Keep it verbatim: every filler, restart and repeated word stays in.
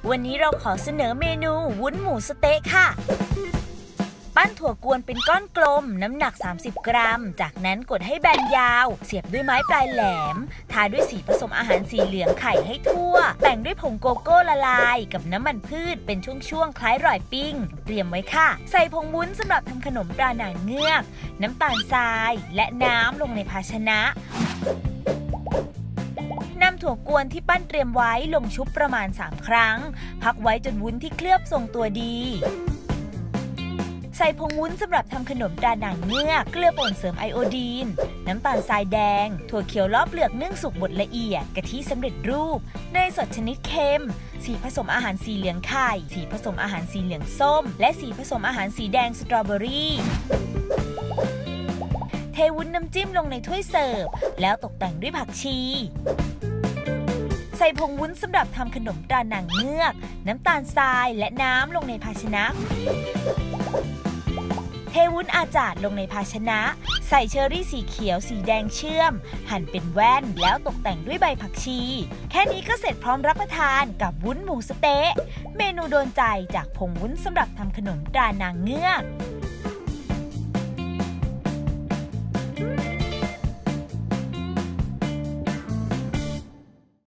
วันนี้เราขอเสนอเมนูวุ้นหมูสะเต๊ะค่ะปั้นถั่วกวนเป็นก้อนกลมน้ำหนักสามสิบกรัมจากนั้นกดให้แบนยาวเสียบด้วยไม้ปลายแหลมทาด้วยสีผสมอาหารสีเหลืองไข่ให้ทั่วแต่งด้วยผงโกโก้ละลายกับน้ำมันพืชเป็นช่วงๆคล้ายร่อยปิ้งเตรียมไว้ค่ะใส่ผงวุ้นสำหรับทำขนมปลาหนังเงือกน้ำตาลทรายและน้ำลงในภาชนะนำถั่วกวนที่ปั้นเตรียมไว้ลงชุบประมาณสามครั้งพักไว้จนวุ้นที่เคลือบทรงตัวดีใส่ผงวุ้นสำหรับทำขนมตราหนังเงือกเกลือป่นเสริมไอโอดีนน้ำตาลทรายแดงถั่วเขียวลอกเปลือกนึ่งสุกบดละเอียดกะทิสำเร็จรูปเนยสดชนิดเค็มสีผสมอาหารสีเหลืองไข่สีผสมอาหารสีเหลืองส้มและสีผสมอาหารสีแดงสตรอเบอรี่เทวุ้นน้ำจิ้มลงในถ้วยเสิร์ฟแล้วตกแต่งด้วยผักชีใส่ผงวุ้นสำหรับทำขนมตราหนังเงือกน้ำตาลทรายและน้ำลงในภาชนะเทวุ้นอาจาดลงในภาชนะใส่เชอร์รี่สีเขียวสีแดงเชื่อมหั่นเป็นแว่นแล้วตกแต่งด้วยใบผักชีแค่นี้ก็เสร็จพร้อมรับประทานกับวุ้นหมูสะเต๊ะเมนูโดนใจจากผงวุ้นสำหรับทำขนมตราหนังเงือก